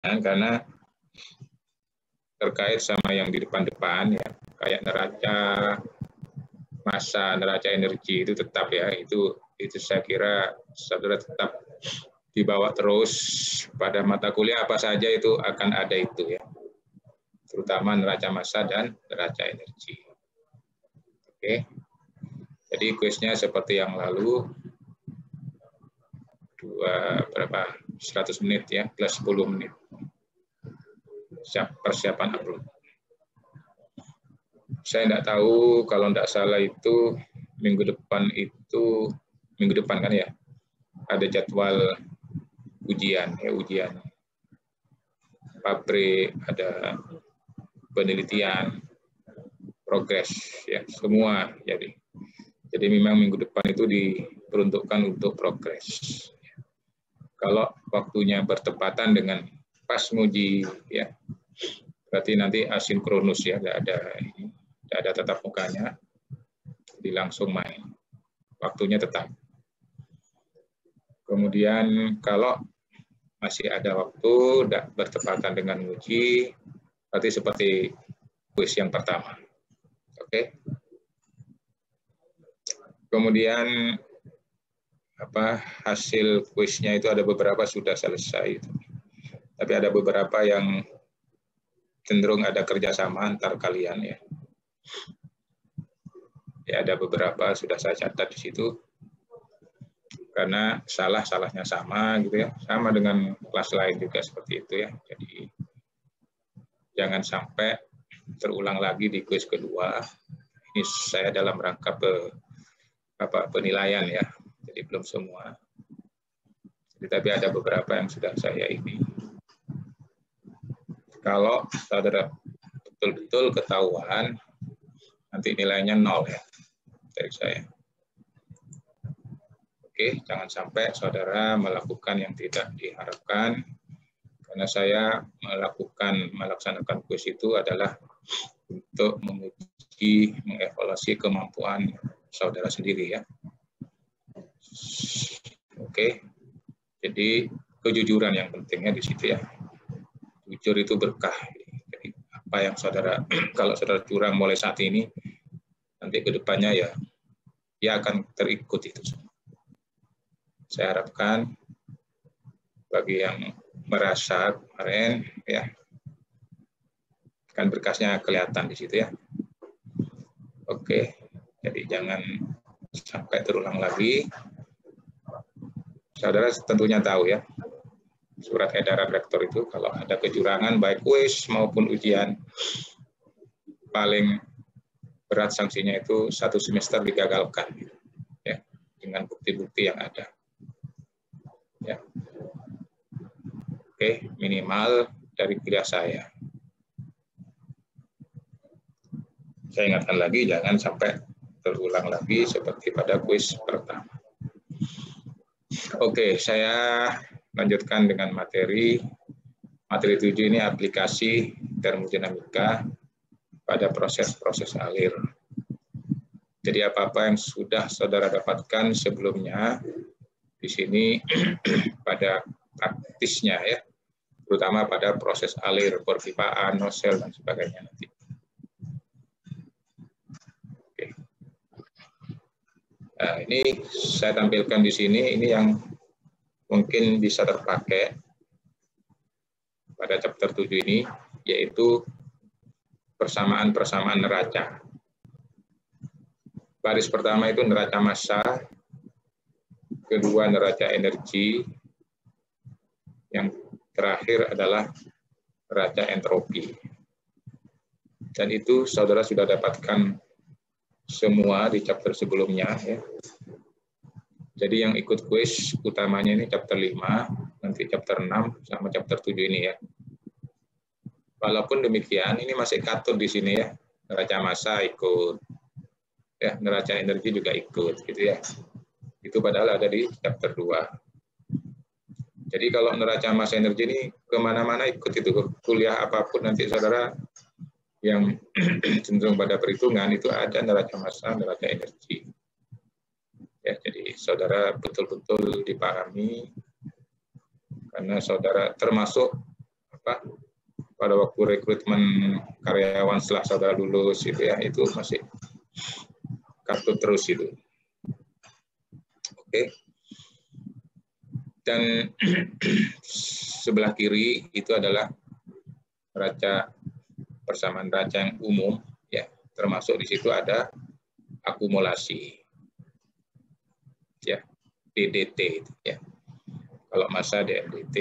karena terkait sama yang di depan-depan ya, kayak neraca massa, neraca energi itu tetap ya, itu saya kira saudara tetap dibawa terus pada mata kuliah apa saja itu akan ada itu ya, terutama neraca massa dan neraca energi. Oke, jadi kuisnya seperti yang lalu, 100 menit ya, plus 10 menit. Persiapan upload. Saya tidak tahu, kalau tidak salah itu minggu depan kan ya, ada jadwal ujian ya, ujian pabrik, ada penelitian, progres ya, semua. Jadi memang minggu depan itu diperuntukkan untuk progres. Kalau waktunya bertepatan dengan pas nguji ya, berarti nanti asinkronus ya, tidak ada tatap mukanya, jadi langsung main, waktunya tetap. Kemudian kalau masih ada waktu tidak bertepatan dengan uji, berarti seperti kuis yang pertama. Oke. Kemudian hasil kuisnya itu ada beberapa sudah selesai, tapi ada beberapa yang cenderung ada kerjasama antar kalian ya. Ya, ada beberapa sudah saya catat di situ karena salahnya sama gitu ya, sama dengan kelas lain juga seperti itu ya. Jadi jangan sampai terulang lagi di kuis kedua. Ini saya dalam rangka penilaian ya. Jadi belum semua. Tapi ada beberapa yang sudah saya ini. Kalau saudara betul-betul ketahuan, nanti nilainya 0 ya dari saya. Oke, jangan sampai saudara melakukan yang tidak diharapkan, karena saya melaksanakan kuis itu adalah untuk menguji, mengevaluasi kemampuan saudara sendiri ya. Oke, jadi kejujuran yang pentingnya di situ ya. Jujur itu berkah. Jadi apa yang saudara, kalau saudara curang mulai saat ini, nanti ke depannya ya akan terikut itu semua. Saya harapkan bagi yang merasa kemarin ya, kan berkasnya kelihatan di situ ya. Oke, jadi jangan sampai terulang lagi. Saudara tentunya tahu ya, surat edaran rektor itu kalau ada kecurangan baik kuis maupun ujian, paling berat sanksinya itu 1 semester digagalkan ya, dengan bukti-bukti yang ada ya. Oke, minimal dari kuliah saya ingatkan lagi, jangan sampai terulang lagi seperti pada kuis pertama. Oke, saya lanjutkan dengan materi 7 ini, aplikasi termodinamika pada proses-proses alir. Jadi apa-apa yang sudah saudara dapatkan sebelumnya di sini pada praktisnya ya, terutama pada proses alir, perpipaan, nosel dan sebagainya nanti. Oke. Nah, ini saya tampilkan di sini, ini yang mungkin bisa terpakai pada chapter 7 ini, yaitu persamaan-persamaan neraca. Baris pertama itu neraca massa, kedua neraca energi, yang terakhir adalah neraca entropi. Dan itu saudara sudah dapatkan semua di chapter sebelumnya ya. Jadi yang ikut kuis utamanya ini chapter 5, nanti chapter 6 sama chapter 7 ini ya. Walaupun demikian ini masih katun di sini ya. Neraca massa ikut. Ya, neraca energi juga ikut gitu ya. Itu padahal ada di chapter 2. Jadi kalau neraca massa energi ini kemana-mana ikut itu, kuliah apapun nanti saudara yang cenderung pada perhitungan itu ada neraca massa, neraca energi. Ya, jadi saudara betul-betul dipahami karena saudara termasuk pada waktu rekrutmen karyawan setelah saudara lulus itu ya, itu masih kartu terus itu. Oke. Dan sebelah kiri itu adalah persamaan neraca yang umum ya, termasuk di situ ada akumulasi ya, DDT ya. Kalau massa DMDT,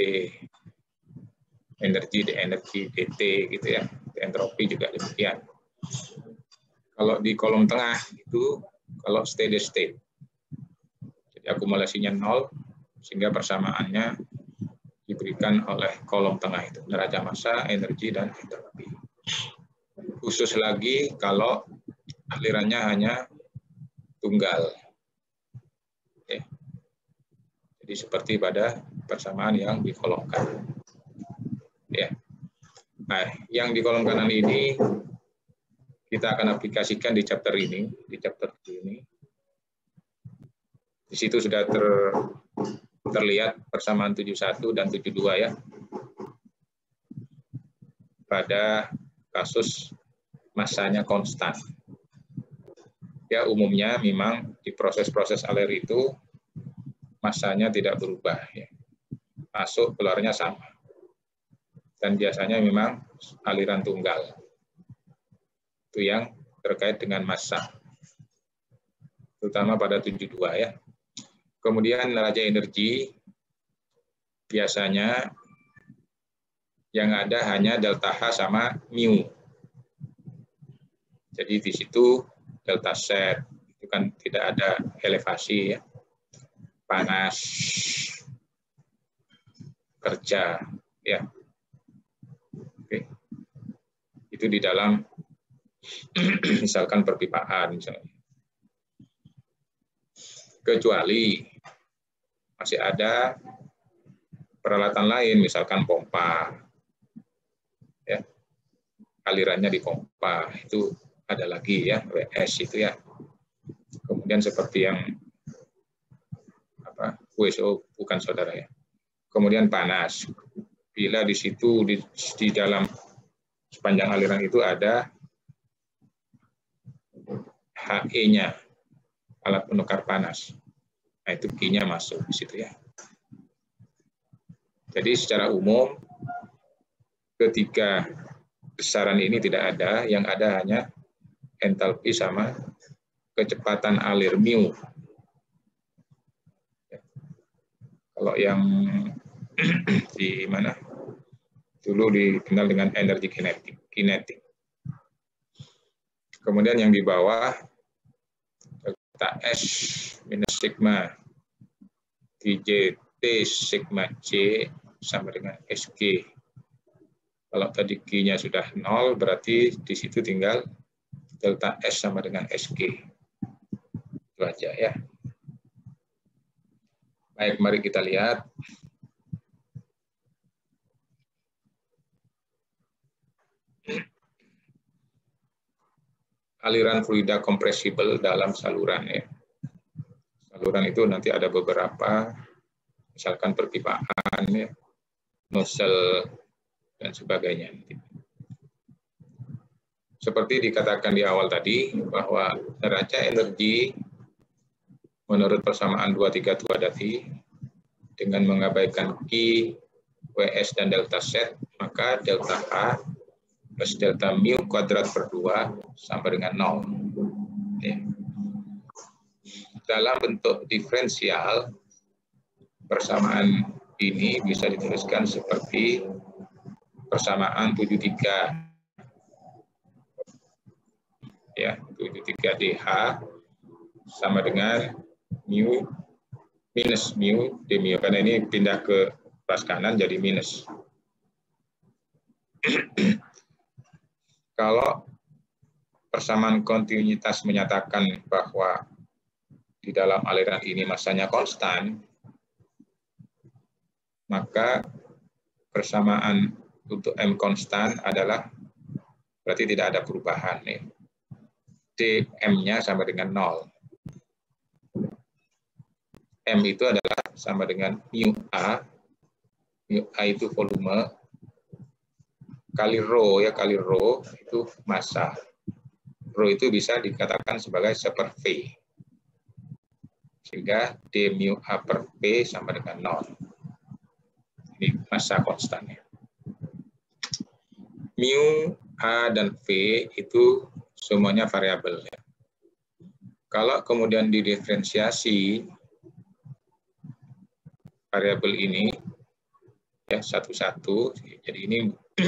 energi DT gitu ya, entropi juga demikian. Kalau di kolom tengah itu kalau steady state, jadi akumulasinya 0 sehingga persamaannya diberikan oleh kolom tengah itu, neraca massa, energi, dan entropi. Khusus lagi kalau alirannya hanya tunggal. Oke. Jadi seperti pada persamaan yang di kolom kanan. Ya. Nah, yang di kolom kanan ini kita akan aplikasikan di chapter ini, di chapter ini. Di situ sudah terlihat persamaan 71 dan 72 ya. Pada kasus massanya konstan. Ya, umumnya memang di proses-proses alir itu massanya tidak berubah ya. Masuk keluarnya sama. Dan biasanya memang aliran tunggal. Itu yang terkait dengan massa. Terutama pada 72 ya. Kemudian neraca energi biasanya yang ada hanya delta H sama mu. Jadi di situ delta Z itu kan tidak ada elevasi ya. Panas, kerja ya. Oke. Itu di dalam misalkan perpipaan misalnya. Kecuali masih ada peralatan lain, misalkan pompa, ya, alirannya di pompa itu ada lagi ya, WS itu ya. Kemudian seperti yang WSO bukan saudara ya. Kemudian panas, bila di situ di dalam sepanjang aliran itu ada HE-nya, alat penukar panas. Nah, itu Q-nya masuk di situ ya. Jadi secara umum ketiga besaran ini tidak ada, yang ada hanya entalpi sama kecepatan alir mu. Kalau yang di mana dulu dikenal dengan energi kinetik. Kemudian yang di bawah delta S minus sigma T sigma C sama dengan SG. Kalau tadi Q-nya sudah 0, berarti di situ tinggal delta S sama dengan SG. Itu aja ya. Baik, mari kita lihat. Aliran fluida kompresibel dalam saluran ya. Saluran itu nanti ada beberapa, misalkan perpipaan ya, nozzle dan sebagainya. Seperti dikatakan di awal tadi bahwa neraca energi menurut persamaan 232 tadi dengan mengabaikan Q, WS dan delta Z, maka delta H plus delta mu kuadrat per 2 sama dengan 0. Ya. Dalam bentuk diferensial, persamaan ini bisa dituliskan seperti persamaan 73. Ya, 73 DH sama dengan mu minus mu d mu, karena ini pindah ke pas kanan jadi minus. Kalau persamaan kontinuitas menyatakan bahwa di dalam aliran ini massanya konstan, maka persamaan untuk M konstan adalah berarti tidak ada perubahan nih. dm-nya sama dengan 0. M itu adalah sama dengan mu A. Mu A itu volume, kali rho ya, kali rho itu massa. Rho itu bisa dikatakan sebagai 1/V. Sehingga d mu A per P sama dengan 0. Ini massa konstannya. Mu, A, dan V itu semuanya variabel. Ya. Kalau kemudian didiferensiasi variabel ini ya satu-satu, jadi ini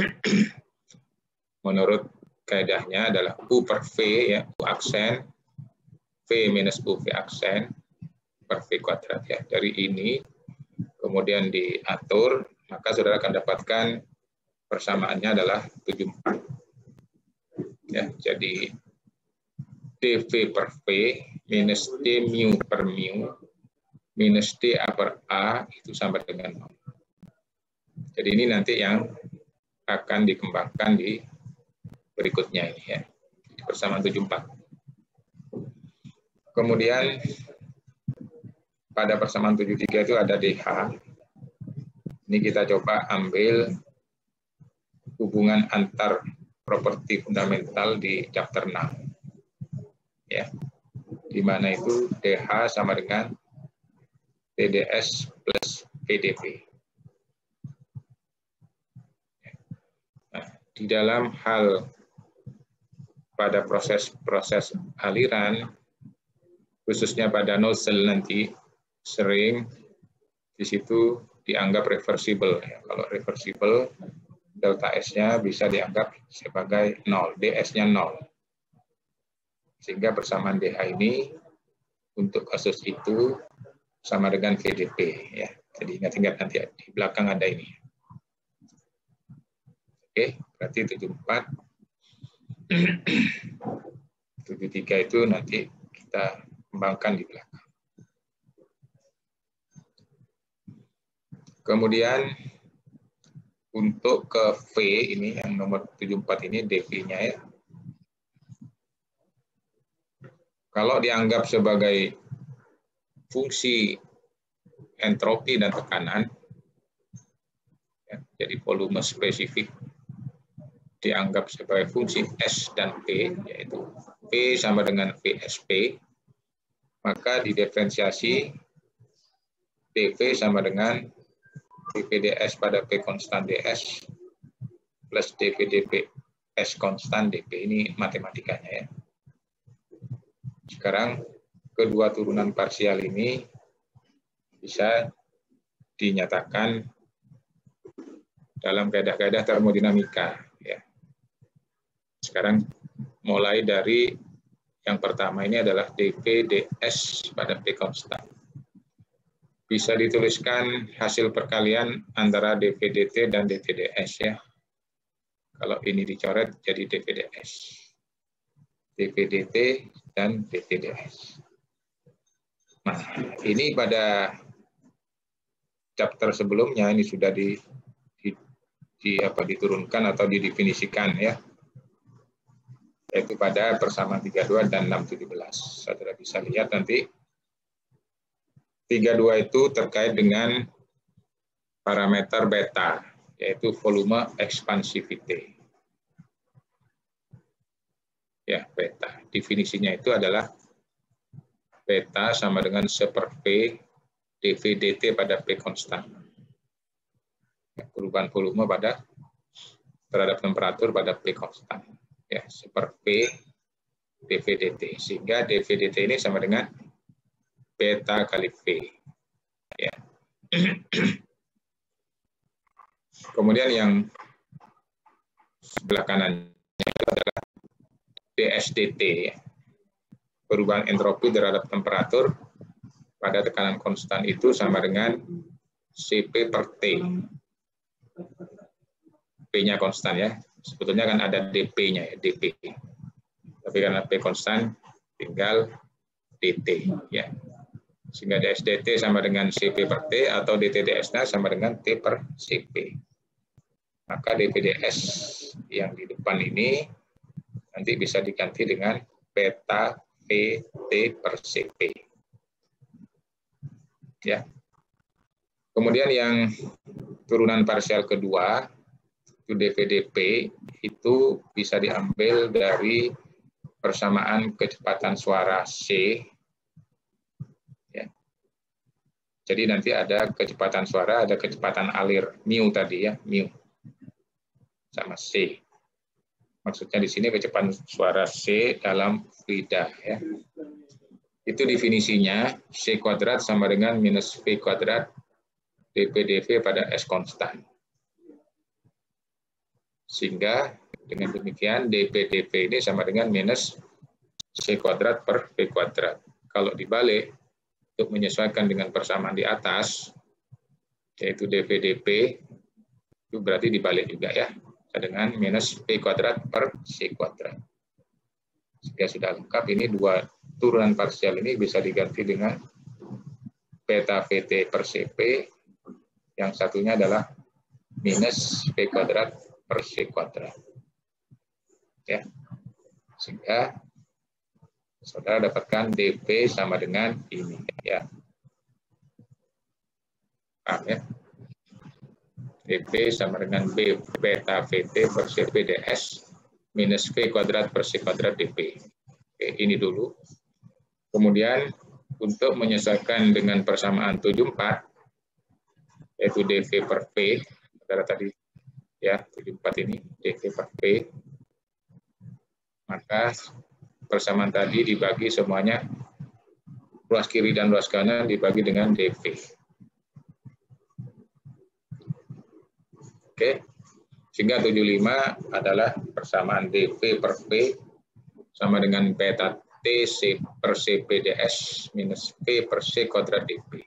menurut kaidahnya adalah U per V ya, U aksen, V minus U V aksen per V kuadrat ya. Dari ini kemudian diatur, maka saudara akan dapatkan persamaannya adalah 74. Ya, jadi dV per V minus D mu per mu minus D A per A itu sama dengan 0. Jadi ini nanti yang akan dikembangkan di berikutnya ini ya. Persamaan 74. Kemudian pada persamaan 73 itu ada DH. Ini kita coba ambil hubungan antar properti fundamental di chapter 6. Ya. Di mana itu DH sama dengan TDS plus PDP. Nah, di dalam hal pada proses aliran, khususnya pada nozzle nanti, sering di situ dianggap reversible. Ya. Kalau reversible, delta S-nya bisa dianggap sebagai 0, ds-nya 0. Sehingga persamaan DH ini untuk kasus itu sama dengan VDP. Ya. Jadi ingat-ingat nanti di belakang ada ini. Oke, berarti 74. 73 itu nanti kita kembangkan di belakang. Kemudian untuk ke V ini yang nomor 74 ini dV-nya ya. Kalau dianggap sebagai fungsi entropi dan tekanan, ya, jadi volume spesifik dianggap sebagai fungsi S dan P, yaitu P sama dengan VSP, maka didiferensiasi dV sama dengan dVds pada P konstan ds plus dV S konstan dP. Ini matematikanya ya. Sekarang kedua turunan parsial ini bisa dinyatakan dalam kaidah-kaidah termodinamika. Ya. Sekarang mulai dari yang pertama ini adalah dV ds pada P konstan. Bisa dituliskan hasil perkalian antara dV dt dan dV ds ya. Kalau ini dicoret jadi dV ds. dV dt dan dV ds. Nah, ini pada chapter sebelumnya ini sudah diturunkan atau didefinisikan ya. Yaitu pada persamaan 32 dan 617. Saudara bisa lihat nanti 32 itu terkait dengan parameter beta, yaitu volume expansivity. Ya, beta. Definisinya itu adalah beta sama dengan 1/V dV dt pada P konstan. Ya, perubahan volume terhadap temperatur pada P konstan. Ya, 1/V dV dt. Sehingga dV dt ini sama dengan beta kali V. Ya. Kemudian yang sebelah kanannya itu adalah dsdt, perubahan entropi terhadap temperatur pada tekanan konstan itu sama dengan Cp per T. P-nya konstan ya. Sebetulnya kan ada dP-nya ya, dP. Tapi karena P konstan tinggal dt ya. Sehingga dsdt sama dengan Cp per T atau dt/ds-nya sama dengan T per Cp. Maka dV/ds yang di depan ini nanti bisa diganti dengan beta Pt per Cp. Ya. Kemudian yang turunan parsial kedua itu dV/dP itu bisa diambil dari persamaan kecepatan suara C. Ya. Jadi nanti ada kecepatan suara, ada kecepatan alir mu tadi ya, mu sama C. Maksudnya di sini kecepatan suara C dalam lidah ya. Itu definisinya C kuadrat sama dengan minus V kuadrat dP/dV pada S konstan. Sehingga dengan demikian dP/dV ini sama dengan minus C kuadrat per V kuadrat. Kalau dibalik, untuk menyesuaikan dengan persamaan di atas, yaitu dV/dP, itu berarti dibalik juga ya, dengan minus V kuadrat per C kuadrat. Jika sudah lengkap, ini dua turunan parsial ini bisa diganti dengan beta VT per CP, yang satunya adalah minus V kuadrat per C kuadrat. Ya. Sehingga saudara dapatkan dP sama dengan ini. Ya. Paham ya? dP sama dengan B beta VT per CP ds minus V kuadrat per C kuadrat dP. Oke, ini dulu. Kemudian untuk menyesuaikan dengan persamaan 74, yaitu dV per P, saudara tadi ya 74 ini dV per P, maka persamaan tadi dibagi semuanya, ruas kiri dan ruas kanan dibagi dengan dV. Oke, sehingga 75 adalah persamaan dV per P sama dengan beta T C per CP ds minus V per C kuadrat dP.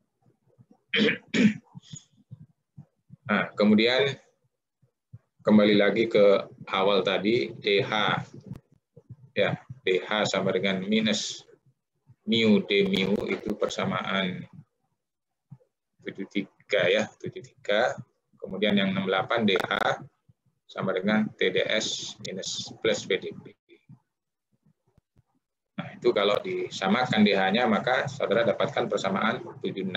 Nah, kemudian kembali lagi ke awal tadi, DH. Ya, DH sama dengan minus mu d mu, itu persamaan 73 ya, 73. Kemudian yang 68 DH sama dengan TDS minus plus VDP. Nah, itu kalau disamakan DH-nya, maka saudara dapatkan persamaan 76.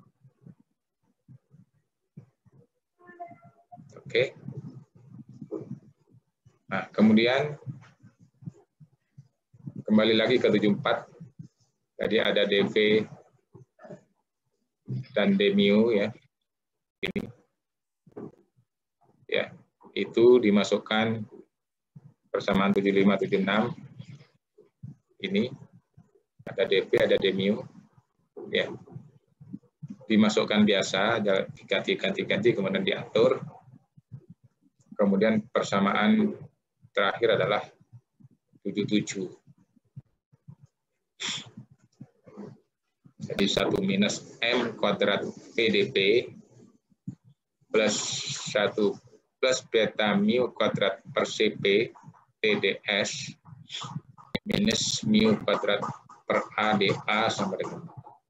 Oke. Nah, kemudian kembali lagi ke 74. Jadi ada dV dan d mu ya. Ini. Ya, itu dimasukkan persamaan 75 76. Ini ada dV, ada d mu. Ya. Dimasukkan biasa, diganti, kemudian diatur. Kemudian persamaan terakhir adalah 77. Jadi 1 minus M kuadrat PDP plus 1 plus beta mu kuadrat per CP TDS minus mu kuadrat per ADA sama dengan.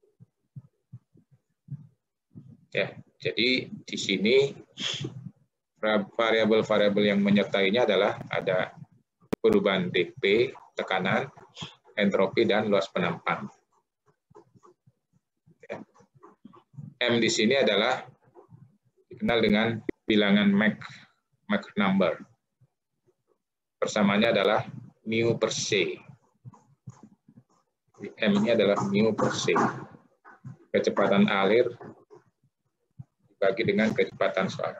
Ya, jadi di sini variabel-variabel yang menyertainya adalah ada perubahan dP, tekanan, entropi, dan luas penampang. Ya. M di sini adalah dikenal dengan bilangan Mach number. Persamaannya adalah mu per C. M ini adalah mu per C. Kecepatan alir dibagi dengan kecepatan suara.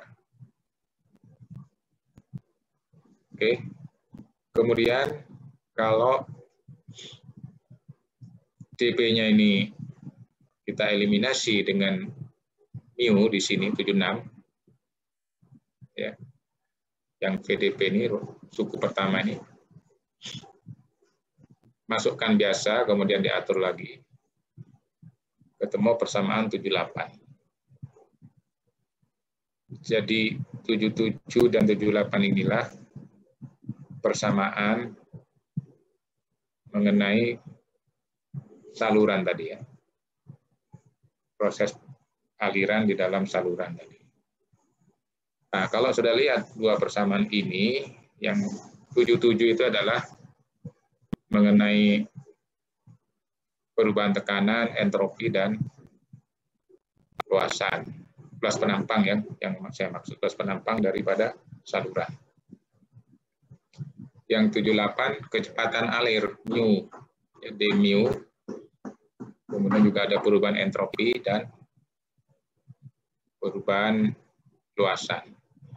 Oke. Kemudian kalau dP-nya ini kita eliminasi dengan mu di sini 76, ya. Yang VDP ini suku pertama ini masukkan biasa, kemudian diatur lagi, ketemu persamaan 78. Jadi 77 dan 78 inilah persamaan mengenai saluran tadi ya. Proses aliran di dalam saluran tadi. Nah, kalau sudah lihat dua persamaan ini, yang 77 itu adalah mengenai perubahan tekanan, entropi, dan luasan. Luas penampang ya, yang saya maksud luas penampang daripada saluran. Yang 78 kecepatan alir mu, ya, d mu. Kemudian juga ada perubahan entropi dan perubahan luasan.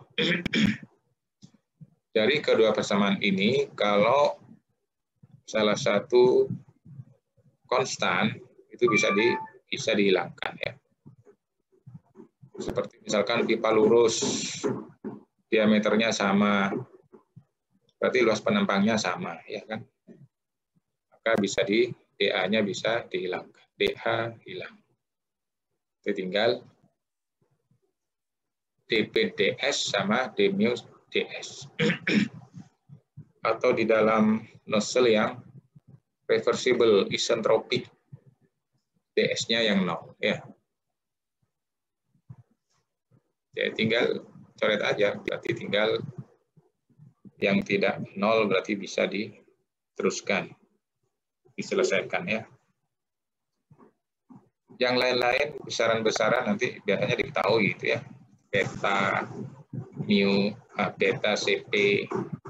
Dari kedua persamaan ini, kalau salah satu konstan itu bisa dihilangkan, ya. Seperti misalkan pipa lurus diameternya sama, berarti luas penampangnya sama, ya kan? Maka bisa DA-nya bisa dihilangkan. DA hilang. Itu tinggal dP ds sama d mu ds. Atau di dalam nozzle yang reversible isentropic, ds-nya yang 0, ya. Jadi tinggal coret aja, berarti tinggal yang tidak 0 berarti bisa diteruskan, diselesaikan, ya. Yang lain-lain besaran-besaran nanti biasanya diketahui gitu, ya. Beta, mu, beta, cp.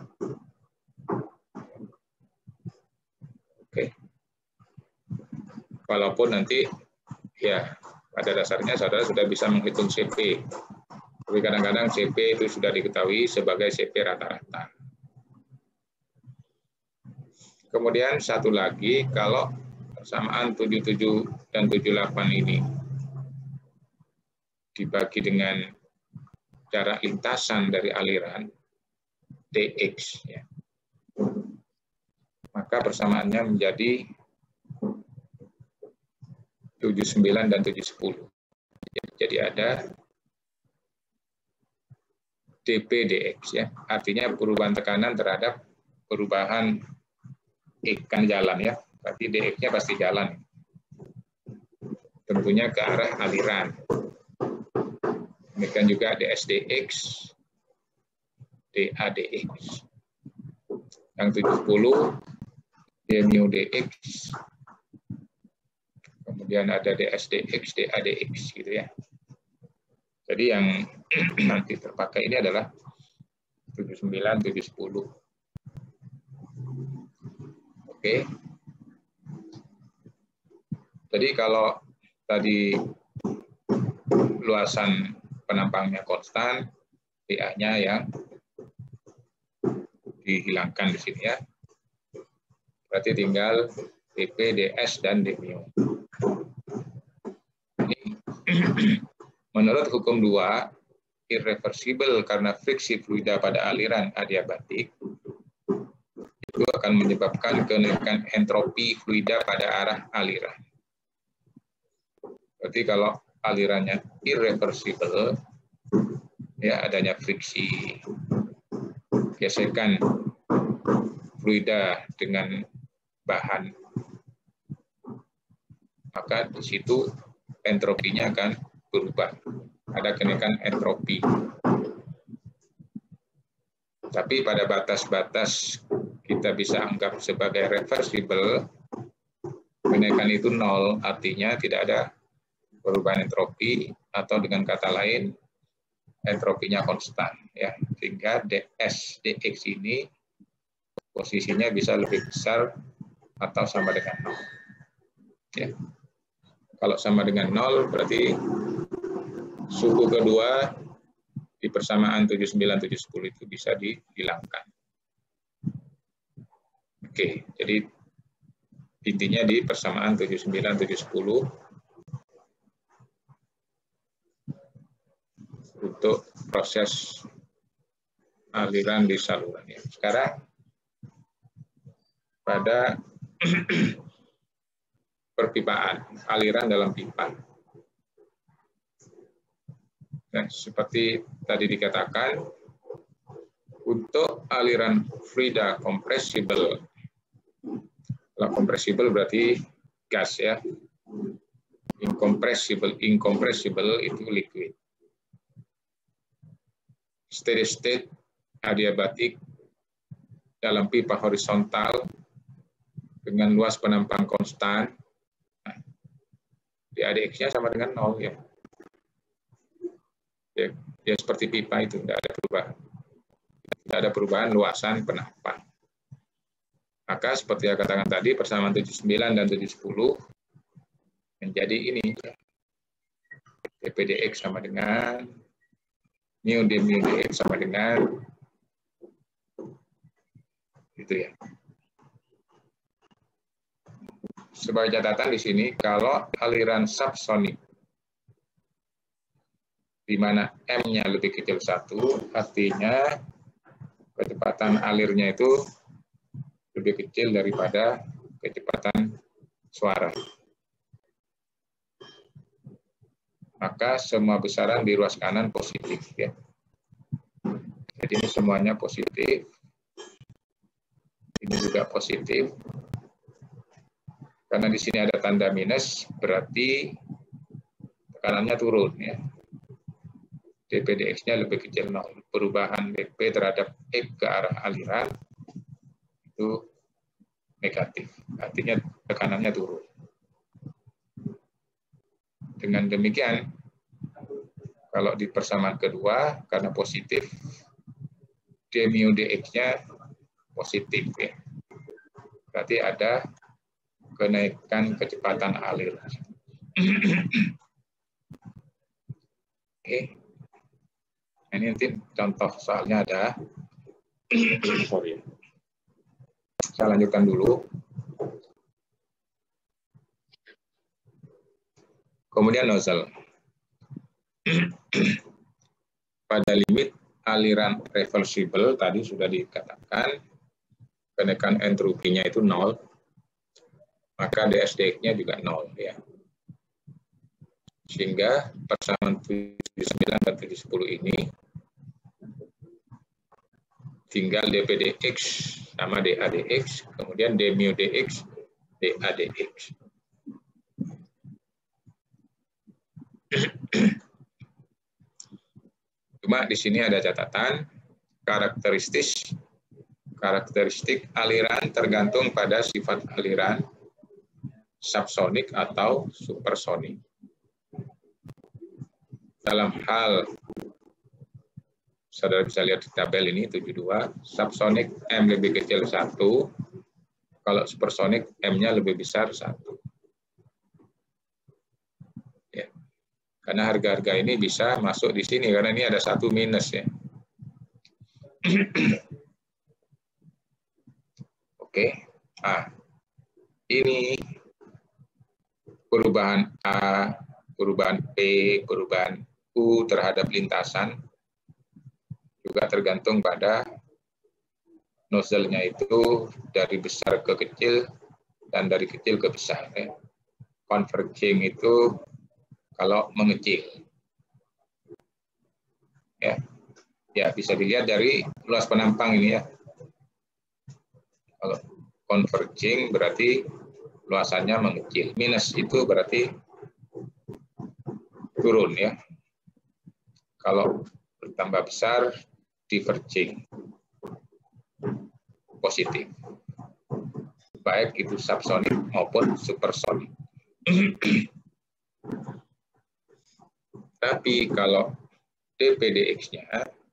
Oke. Walaupun nanti ya pada dasarnya saudara sudah bisa menghitung cp. Tapi kadang-kadang cp itu sudah diketahui sebagai cp rata-rata. Kemudian satu lagi, kalau persamaan 77 dan 78 ini dibagi dengan jarak lintasan dari aliran dx, ya, maka persamaannya menjadi 79 dan 710. Jadi ada dp dx, ya, artinya perubahan tekanan terhadap perubahan kan jalan, ya, berarti dx-nya pasti jalan, tentunya ke arah aliran. Demikian juga ds dx, da dx. Yang 70 d mu dx, kemudian ada ds dx, da dx, gitu, ya. Jadi yang nanti terpakai ini adalah 79, 710. Oke. Jadi kalau tadi luasan penampangnya konstan, DA-nya yang dihilangkan di sini, ya. Berarti tinggal dP, ds, dan d mu. Menurut hukum 2, irreversible karena friksi fluida pada aliran adiabatik, itu akan menyebabkan kenaikan entropi fluida pada arah aliran. Berarti kalau alirannya irreversible, ya, adanya friksi, gesekan fluida dengan bahan, maka di situ entropinya akan berubah, ada kenaikan entropi. Tapi pada batas-batas kita bisa anggap sebagai reversible, kenaikan itu 0, artinya tidak ada perubahan entropi, atau dengan kata lain entropinya konstan, ya, sehingga ds dx ini posisinya bisa lebih besar atau sama dengan 0, ya. Kalau sama dengan 0 berarti suku kedua di persamaan 79 710 itu bisa dihilangkan. Oke, jadi intinya di persamaan 79 710 untuk proses aliran di saluran, ya. Sekarang pada perpipaan, aliran dalam pipa. Nah, seperti tadi dikatakan, untuk aliran fluida compressible, kalau compressible berarti gas, ya. Incompressible itu liquid. Steady state adiabatik dalam pipa horizontal dengan luas penampang konstan, nah, dAdx-nya sama dengan 0, ya. Ya, seperti pipa itu tidak ada perubahan. tidak ada perubahan luasan penampang. Maka seperti yang katakan tadi, persamaan 79 dan 710 menjadi ini. dpdx sama dengan mu d mu dx sama dengan itu ya. Sebagai catatan di sini, kalau aliran subsonik di mana M-nya lebih kecil 1, artinya kecepatan alirnya itu lebih kecil daripada kecepatan suara. Maka semua besaran di ruas kanan positif ya. Jadi ini semuanya positif. Ini juga positif. Karena di sini ada tanda minus, berarti tekanannya turun ya. dpdx-nya lebih kecil 0. Perubahan dp terhadap x ke arah aliran itu negatif. Artinya tekanannya turun. Dengan demikian, kalau di persamaan kedua, karena positif, d mu dx-nya positif ya. Berarti ada kenaikan kecepatan alir. Oke. Ini nanti contoh soalnya ada. Sorry. Saya lanjutkan dulu. Kemudian nozzle. Pada limit aliran reversible tadi sudah dikatakan kenaikan entropinya itu 0, maka dsdx-nya juga 0 ya. Sehingga persamaan 79 dan 710 ini tinggal dpdx sama dadx, kemudian d mu dx, dadx. Cuma di sini ada catatan karakteristik aliran tergantung pada sifat aliran subsonik atau supersonik. Dalam hal saudara bisa lihat di tabel ini 72, subsonik M lebih kecil 1, kalau supersonik M-nya lebih besar 1. Ya. Karena harga-harga ini bisa masuk di sini, karena ini ada 1 minus ya. Oke, ini perubahan A, perubahan P, perubahan U terhadap lintasan juga tergantung pada nozzle-nya itu dari besar ke kecil dan dari kecil ke besar. Ya. Converging itu kalau mengecil. Ya, bisa dilihat dari luas penampang ini ya. Kalau converging berarti luasannya mengecil. Minus itu berarti turun ya. Kalau bertambah besar, diverging. Positif. Baik itu subsonik maupun supersonik. Tapi kalau dpdx-nya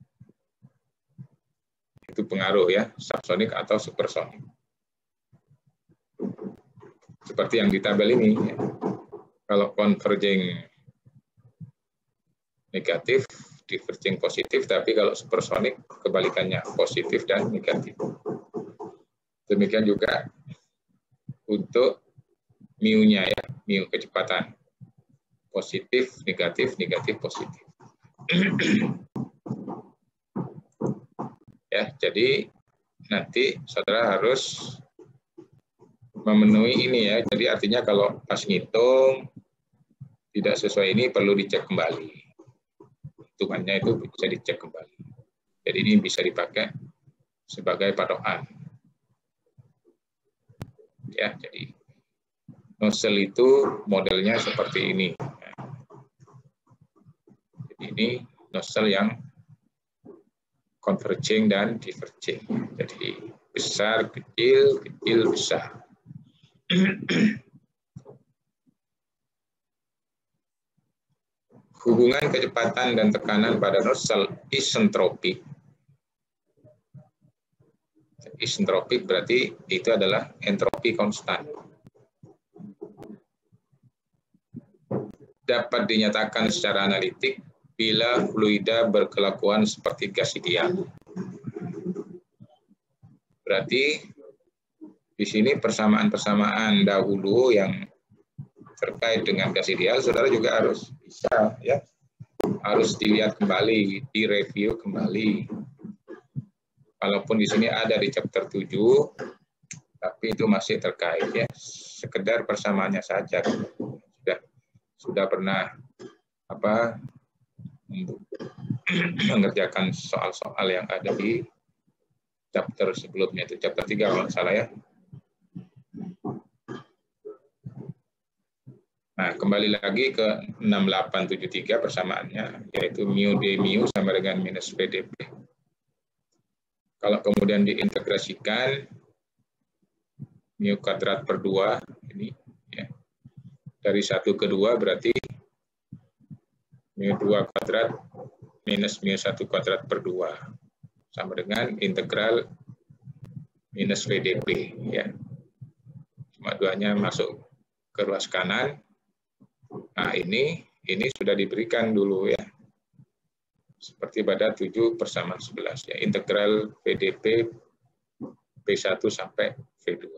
itu pengaruh ya, subsonik atau supersonik. Seperti yang di tabel ini, ya. Kalau converging negatif, diverging positif, tapi kalau supersonik kebalikannya, positif dan negatif. Demikian juga untuk mu-nya ya, mu kecepatan. Positif, negatif, negatif, positif. Ya, jadi nanti saudara harus memenuhi ini ya. Jadi artinya kalau pas ngitung tidak sesuai ini perlu dicek kembali. Hitungannya itu bisa dicek kembali. Jadi ini bisa dipakai sebagai patokan. Ya, jadi nozzle itu modelnya seperti ini. Jadi ini nozzle yang converging dan diverging. Jadi besar, kecil, kecil, besar. Hubungan kecepatan dan tekanan pada nozzle isentropik isentropik berarti itu adalah entropi konstan. Dapat dinyatakan secara analitik bila fluida berkelakuan seperti gas ideal. Berarti di sini persamaan-persamaan dahulu yang terkait dengan gas ideal, saudara juga harus bisa, ya, harus dilihat kembali, direview kembali. Walaupun di sini ada di chapter 7, tapi itu masih terkait, ya, sekedar persamaannya saja. Sudah pernah mengerjakan soal-soal yang ada di chapter sebelumnya, itu chapter 3 kalau nggak salah, ya. Nah, kembali lagi ke 6873 persamaannya, yaitu mu d mu sama dengan minus PdP. Kalau kemudian diintegrasikan, mu kuadrat per 2, ini, ya, dari 1 ke 2 berarti mu 2 kuadrat minus mu 1 kuadrat per 2, sama dengan integral minus PdP, ya. Cuma duanya masuk ke ruas kanan. Nah, ini sudah diberikan dulu, ya. Seperti pada 7 persamaan 11, ya. Integral PdP P1 sampai V2.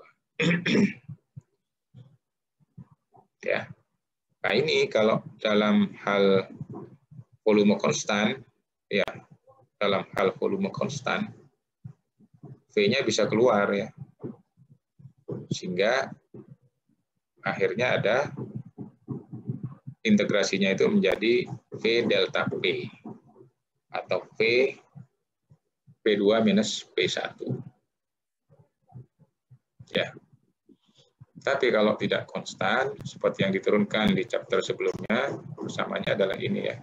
Ya. Nah, ini kalau dalam hal volume konstan, ya, dalam hal volume konstan, V-nya bisa keluar, ya. Sehingga akhirnya ada integrasinya itu menjadi V delta P atau V P2 minus P1. Ya. Tapi kalau tidak konstan, seperti yang diturunkan di chapter sebelumnya, persamaannya adalah ini, ya.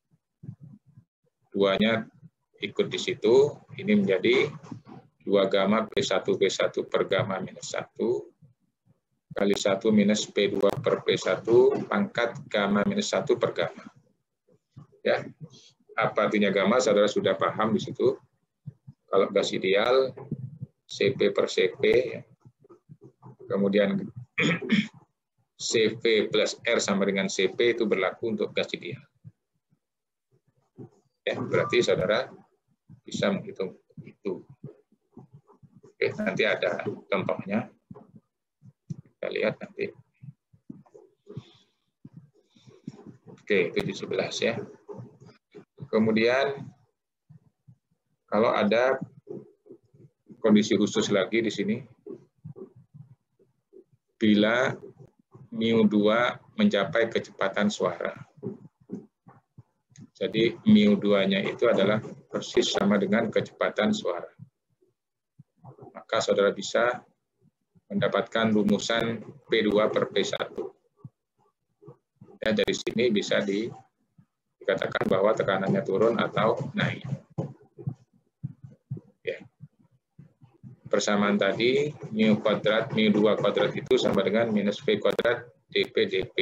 Duanya ikut di situ, ini menjadi 2 gamma P1 per gamma minus 1 kali 1 minus P2 per P1 pangkat gamma minus 1 per gamma. Ya, apa artinya gamma? Saudara sudah paham di situ. Kalau gas ideal, Cp per Cp, ya. Kemudian Cv plus R sama dengan Cp itu berlaku untuk gas ideal. Ya, berarti saudara bisa menghitung itu. Oke, nanti ada contohnya. Kita lihat nanti. Oke, 711, ya. Kemudian kalau ada kondisi khusus lagi di sini, bila mu2 mencapai kecepatan suara. Jadi mu2-nya itu adalah persis sama dengan kecepatan suara. Maka saudara bisa mendapatkan rumusan P2 per P1. Ya, dari sini bisa dikatakan bahwa tekanannya turun atau naik. Ya. Persamaan tadi, mu kuadrat, mu2 kuadrat itu sama dengan minus V kuadrat dP dP.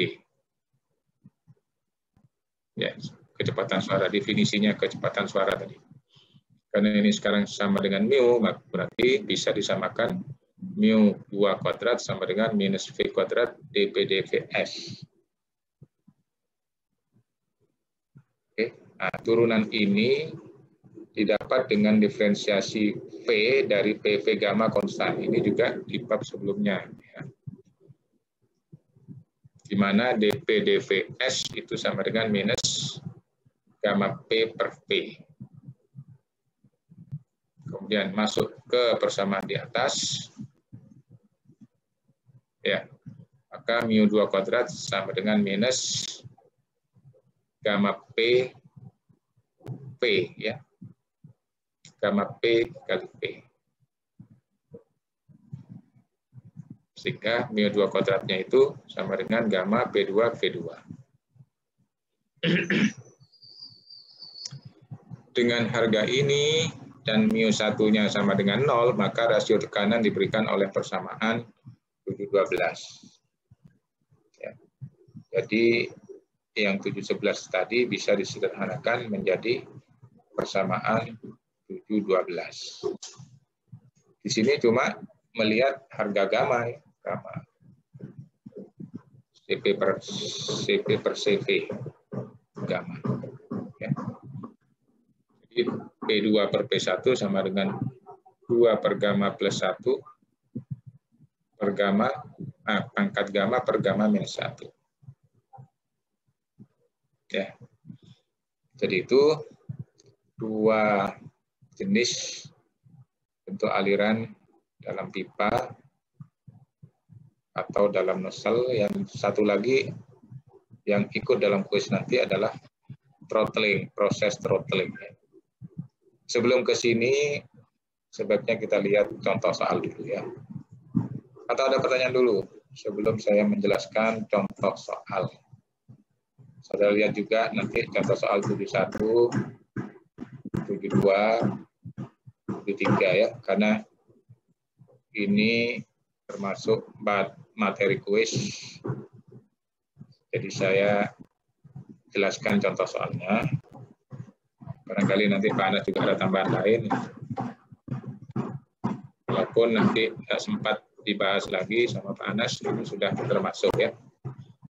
Ya, kecepatan suara, definisinya kecepatan suara tadi. Karena ini sekarang sama dengan mu, maka berarti bisa disamakan mu 2 kuadrat sama dengan minus V kuadrat dP dVs. Oke. Nah, turunan ini didapat dengan diferensiasi V dari PV gamma konstan. Ini juga di bab sebelumnya. Ya. Di mana dP dVs itu sama dengan minus gamma P per V. Kemudian masuk ke persamaan di atas. Ya, maka mu 2 kuadrat sama dengan minus gamma P P, ya. Gamma P kali P. Sehingga mu 2 kuadratnya itu sama dengan gamma P2 V2. Dengan harga ini dan mu 1-nya sama dengan 0, maka rasio tekanan diberikan oleh persamaan 712. Ya. Jadi yang 711 tadi bisa disederhanakan menjadi persamaan 712. Di sini cuma melihat harga gamma, ya. Gamma. CP per CV gamma. Ya. Jadi P2 per P1 sama dengan 2 per gamma plus 1 per gamma, pangkat gamma per gamma minus 1. Ya. Jadi itu dua jenis bentuk aliran dalam pipa atau dalam nozzle. Yang satu lagi yang ikut dalam kuis nanti adalah throttling, proses throttling. Sebelum ke sini, sebaiknya kita lihat contoh soal dulu ya. Atau ada pertanyaan dulu sebelum saya menjelaskan contoh soal. Saudara lihat juga nanti contoh soal 71, 72, 73 ya, karena ini termasuk materi kuis. Jadi saya jelaskan contoh soalnya. Barangkali nanti Pak Anas juga ada tambahan lain. Walaupun nanti tidak sempat dibahas lagi sama Pak Anas, ini sudah termasuk ya.